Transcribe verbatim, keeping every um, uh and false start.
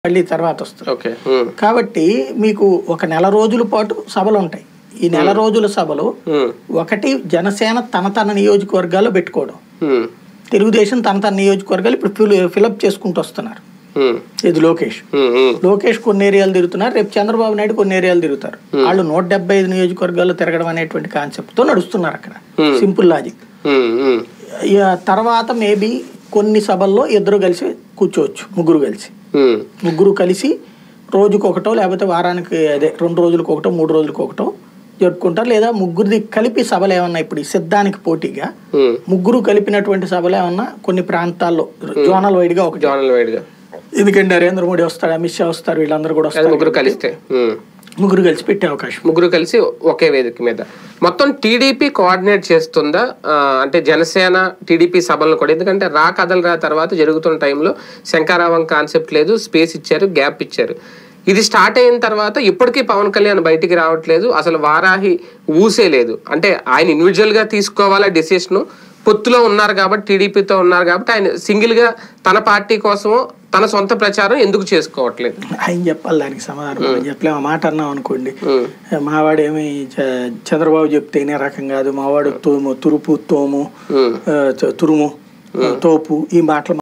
మళ్ళీ తర్వాత వస్తుంది. కాబట్టి మీకు ఒక నెల రోజుల పాటు సభలు ఉంటాయి. ఈ నెల రోజుల సభలో ఒకటి జనసేన తన తన నియోజకవర్గాల్లో పెట్టుకోవడం, తెలుగుదేశం తన తన నియోజకవర్గాలు ఇప్పుడు ఫిలప్ చేసుకుంటూ వస్తున్నారు. ఇది లోకేష్ లోకేష్ కొన్ని ఏరియాలు తిరుగుతున్నారు, రేపు చంద్రబాబు నాయుడు కొన్ని ఏరియాలు తిరుగుతారు. వాళ్ళు నూట డెబ్బై ఐదు నియోజకవర్గాల్లో తిరగడం అనేటువంటి కాన్సెప్ట్ తో నడుస్తున్నారు. అక్కడ సింపుల్ లాజిక్. తర్వాత మేబీ కొన్ని సభల్లో ఇద్దరు కలిసి కూర్చోవచ్చు, ముగ్గురు కలిసి ముగ్గురు కలిసి రోజుకు ఒకటో లేకపోతే వారానికి అదే రెండు రోజులకు ఒకటో మూడు రోజులకు ఒకటో జరుపుకుంటారు. లేదా ముగ్గురిది కలిపి సభలు ఏమన్నా ఇప్పుడు ఈ సిద్ధానికి పోటీగా ముగ్గురు కలిపినటువంటి సభలు ఏమన్నా కొన్ని ప్రాంతాల్లో జోనల్ వైడ్ గా ఒక జోనల్ వైడ్ గా, ఎందుకంటే నరేంద్ర మోడీ వస్తాడు, అమిత్ షా వస్తారు, వీళ్ళందరూ కూడా వస్తారు, ముగ్గురు కలిస్తే ముగ్గురు కలిసి పెట్టే అవకాశం, ముగ్గురు కలిసి ఒకే వేదిక మీద. మొత్తం టీడీపీ కోఆర్డినేట్ చేస్తుందా అంటే జనసేన టీడీపీ సభలను కూడా? ఎందుకంటే రా కథలు రా తర్వాత జరుగుతున్న టైంలో శంకారావం కాన్సెప్ట్ లేదు, స్పేస్ ఇచ్చారు, గ్యాప్ ఇచ్చారు. ఇది స్టార్ట్ అయిన తర్వాత ఇప్పటికీ పవన్ కళ్యాణ్ బయటికి రావట్లేదు, అసలు వారాహి ఊసే లేదు. అంటే ఆయన ఇండివిజువల్ గా తీసుకోవాలా డెసిషన్, పొత్తులో ఉన్నారు కాబట్టి టీడీపీతో ఉన్నారు కాబట్టి ఆయన సింగిల్ గా తన పార్టీ కోసము తన సొంత ప్రచారం ఎందుకు చేసుకోవట్లేదు? ఆయన చెప్పాలి దానికి సమాధానం. చెప్పలేము ఆ మాట అన్నాం అనుకోండి, మావాడు ఏమి చంద్రబాబు చెప్తే ఇనే రకం కాదు, మావాడు తోము తురుపు తోము తురుము తోపు ఈ మాటలు